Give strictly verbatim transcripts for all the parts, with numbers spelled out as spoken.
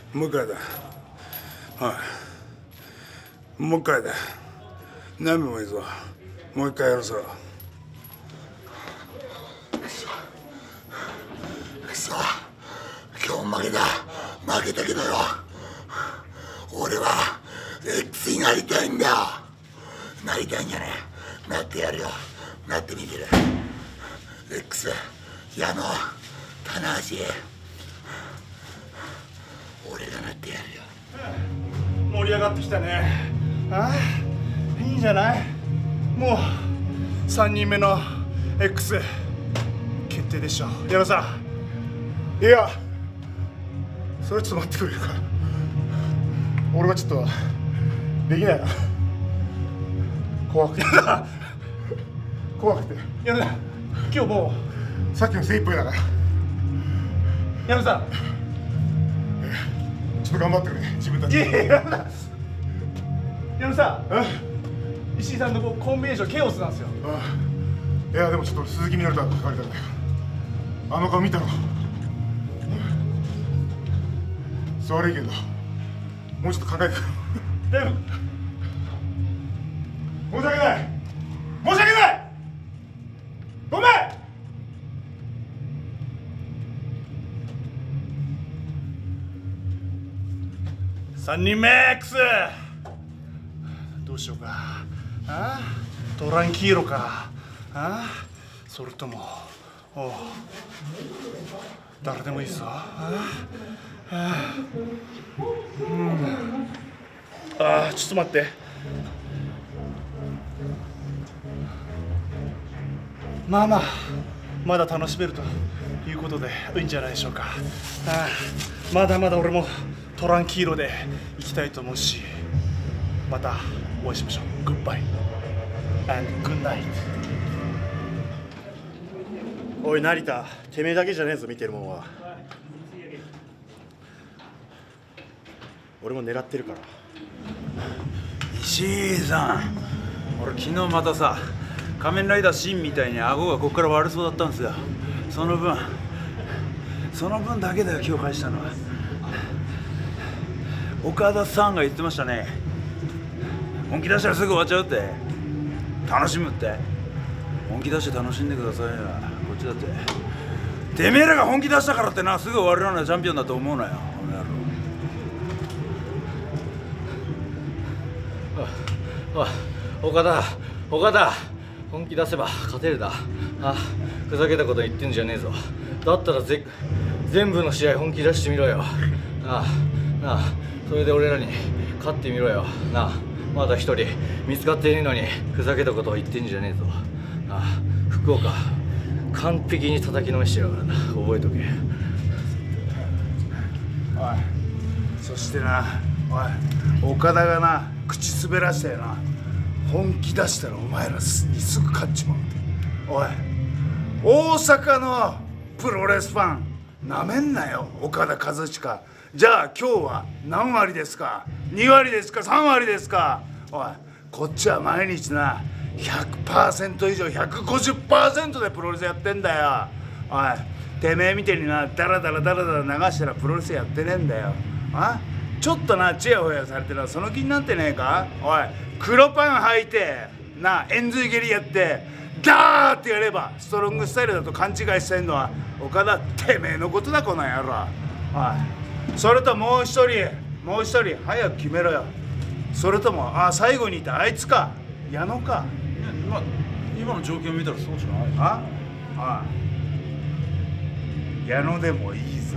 もう一回だ。はい。もう一回だ。何でもいいぞ。もう一回やるぞ。 くそ。くそ。今日負けた。負けたけどよ。俺は X になりたいんだよ。なりたいんじゃねえ。なってやるよ。なってみてる。X、矢野、棚橋。俺がなってやるよ。 盛り上がってきたね。ああ、いいんじゃない。もうさんにんめの X 決定でしょ。矢野さん。いや、それちょっと待ってくれるか。俺はちょっとできないな。怖くて怖くて。矢野さん、今日もうさっきの精一杯だから。矢野さん、ちょっと頑張ってくれ、自分たち。いやいや、矢野さん、石井さんのコンビネーションケオスなんですよ。ああ、いやでもちょっと鈴木みのるとは書かれたんだよ。あの顔見たの。悪いけどもうちょっと考えてくれ。でも申し訳ない、申し訳ない、ごめん。さんにんめ X どうしようか。ああ、トランキーロか。ああ、それともおう誰でもいいぞ。ああ、ああ、うん、ああ、ちょっと待って。まあまあまだ楽しめるということでいいんじゃないでしょうか。ああ、まだまだ俺もトランキーロで行きたいと思うし、またお会いしましょう。グッバイ and good night。 おい成田、てめえだけじゃねえぞ見てるもんは。俺も狙ってるから。 石井さん、俺昨日またさ、仮面ライダーシンみたいに顎がここから悪そうだったんですよ。その分その分だけだよ今日返したのは。岡田さんが言ってましたね。本気出したらすぐ終わっちゃうって。楽しむって。本気出して楽しんでくださいよ。こっちだって。てめえらが本気出したからってな、すぐ終わるようなチャンピオンだと思うなよ。 おい、岡田、岡田、本気出せば勝てるだ。あ、ふざけたこと言ってんじゃねえぞ。だったらぜ全部の試合本気出してみろよ。ああ、なあ、それで俺らに勝ってみろよ。なあ、まだ一人見つかっているのにふざけたことを言ってんじゃねえぞ。なあ、福岡、完璧に叩きのめしてやるからな。覚えとけ。 おい、そしてな、おい、岡田がな、口滑らしたよな。本気出したらお前らにすぐ勝っちまうって。おい、大阪のプロレスファンなめんなよ、岡田和親。じゃあ今日は何割ですか、に割ですか、さん割ですか。おい、こっちは毎日な ひゃくパーセント 以上 ひゃくごじゅっパーセント でプロレスやってんだよ。おい、てめえみてえにな、ダラダラダラダラ流したらプロレスやってねえんだよ。あ、ちょっとな、チヤホヤされてるのはその気になってねえか。おい、黒パン履いてな、円髄蹴りやってダーってやればストロングスタイルだと勘違いしてんのは岡田てめえのことだ、この野郎。おい、それともう一人、もう一人早く決めろよ。それとも、あ、最後にいたあいつか、矢野か。 今今の状況見たらそうじゃない。 ああ、矢野でもいいぞ。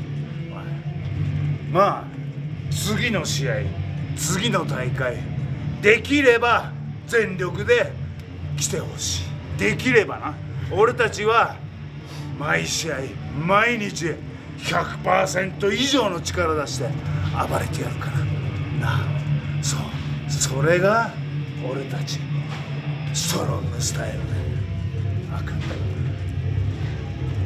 まあ次の試合、次の大会、できれば全力で来てほしい。できればな、俺たちは毎試合毎日 ひゃくパーセント 以上の力出して暴れてやるからなあ。そう、それが俺たちストロングスタイルだ。分かった。